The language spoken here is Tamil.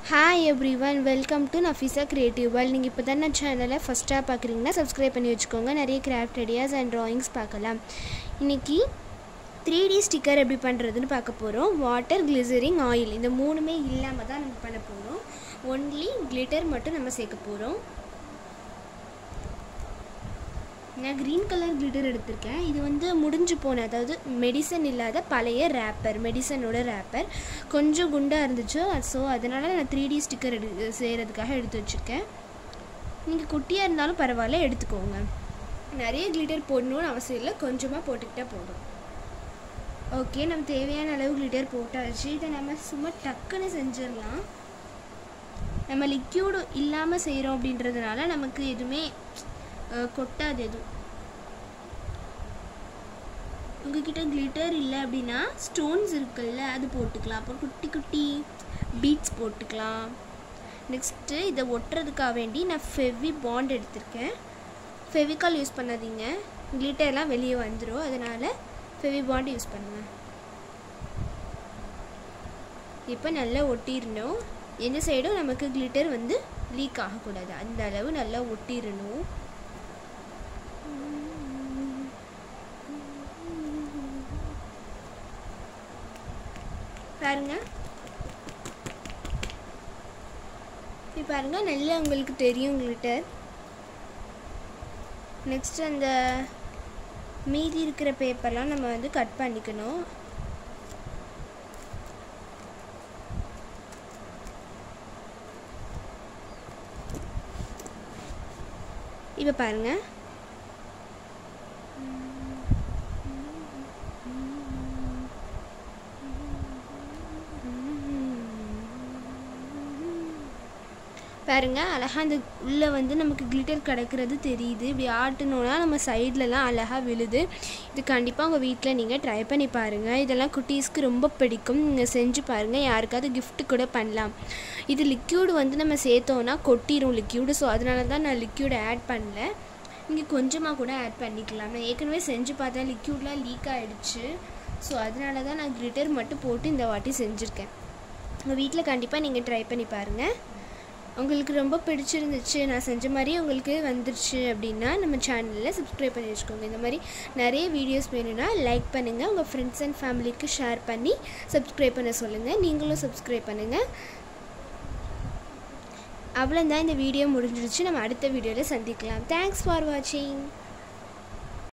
Hi everyone, welcome to Nafisa Creative World. நீங்கள் இப்போ தான் நான் சேனலை ஃபஸ்ட்டாக பார்க்குறீங்கன்னா சப்ஸ்கிரைப் பண்ணி வச்சுக்கோங்க. நிறைய கிராஃப்ட் ஐடியாஸ் அண்ட் ட்ராயிங்ஸ் பார்க்கலாம். இன்றைக்கி 3D ஸ்டிக்கர் எப்படி பண்ணுறதுன்னு பார்க்க போகிறோம். வாட்டர், கிளிசரிங், ஆயில் இந்த மூணுமே இல்லாமல் தான் நம்ம பண்ண போகிறோம். ஒன்லி கிளிட்டர் மட்டும் நம்ம சேர்க்க போகிறோம். நான் க்ரீன் கலர் கிளிட்டர் எடுத்திருக்கேன். இது வந்து முடிஞ்சு போன, அதாவது மெடிசன் இல்லாத பழைய ரேப்பர், மெடிசனோட ரேப்பர் கொஞ்சம் குண்டாக இருந்துச்சு. ஸோ அதனால் நான் 3D ஸ்டிக்கர் செய்கிறதுக்காக எடுத்து வச்சுருக்கேன். நீங்கள் குட்டியாக இருந்தாலும் பரவாயில்ல, எடுத்துக்கோங்க. நிறைய கிளிட்டர் போடணும்னு அவசியம் இல்லை, கொஞ்சமாக போட்டுக்கிட்டால் போதும். ஓகே, நம்ம தேவையான அளவு கிளிட்டர் போட்டாச்சு. இதை நம்ம சும்மா டக்குன்னு செஞ்சிடலாம். நம்ம லிக்யூடு இல்லாமல் செய்கிறோம் அப்படின்றதுனால நமக்கு எதுவுமே கொட்டாது. எதுவும் உங்ககிட்ட கிளிட்டர் இல்லை அப்படின்னா ஸ்டோன்ஸ் இருக்குல்ல, அது போட்டுக்கலாம். அப்புறம் குட்டி குட்டி பீட்ஸ் போட்டுக்கலாம். நெக்ஸ்ட்டு இதை ஒட்டுறதுக்காக வேண்டி நான் ஃபெவி பாண்ட் எடுத்திருக்கேன். ஃபெவிகால் யூஸ் பண்ணாதீங்க, கிளிட்டர்லாம் வெளியே வந்துடும். அதனால் ஃபெவி பாண்ட் யூஸ் பண்ணுங்கள். இப்போ நல்லா ஒட்டிடணும். எந்த சைடும் நமக்கு கிளிட்டர் வந்து லீக் ஆகக்கூடாது, அந்த அளவு நல்லா ஒட்டிடணும். பாருங்க, இப்போ பாருங்க, நல்லா உங்களுக்கு தெரியும் கிளிட்டர். நெக்ஸ்ட் அந்த மீதி இருக்கிற பேப்பர்லாம் நம்ம வந்து கட் பண்ணிக்கணும். இப்போ பாருங்க, பாருங்க, அழகாக அந்த உள்ளே வந்து நமக்கு கிளிட்டர் கிடக்கிறது தெரியுது. இப்படி ஆட்டணுன்னா நம்ம சைட்லலாம் அழகாக விழுது. இது கண்டிப்பாக உங்கள் வீட்டில் நீங்கள் ட்ரை பண்ணி பாருங்கள். இதெல்லாம் குட்டீஸ்க்கு ரொம்ப பிடிக்கும். நீங்கள் செஞ்சு பாருங்கள், யாருக்காவது கிஃப்ட் கூட பண்ணலாம். இது லிக்யூடு வந்து நம்ம சேர்த்தோன்னா கொட்டிடும் லிக்யூடு. ஸோ அதனால தான் நான் லிக்யூடு ஆட் பண்ணல. நீங்கள் கொஞ்சமாக கூட ஆட் பண்ணிக்கலாம். நான் ஏற்கனவே செஞ்சு பார்த்தேன், லிக்யூட்லாம் லீக் ஆகிடுச்சு. ஸோ அதனால தான் நான் கிளிட்டர் மட்டும் போட்டு இந்த வாட்டி செஞ்சுருக்கேன். உங்கள் வீட்டில் கண்டிப்பாக நீங்கள் ட்ரை பண்ணி பாருங்கள். உங்களுக்கு ரொம்ப பிடிச்சிருந்துச்சு, நான் செஞ்ச மாதிரி உங்களுக்கு வந்துருச்சு அப்படின்னா நம்ம சேனலில் சப்ஸ்கிரைப் பண்ணி வச்சுக்கோங்க. இந்த மாதிரி நிறைய வீடியோஸ் வேணும்னா லைக் பண்ணுங்கள், உங்கள் ஃப்ரெண்ட்ஸ் அண்ட் ஃபேமிலிக்கு ஷேர் பண்ணி சப்ஸ்கிரைப் பண்ண சொல்லுங்கள். நீங்களும் சப்ஸ்கிரைப் பண்ணுங்கள். அவ்வளோதான், இந்த வீடியோ முடிஞ்சிடுச்சு. நம்ம அடுத்த வீடியோவில் சந்திக்கலாம். தேங்க்ஸ் ஃபார் வாட்சிங்.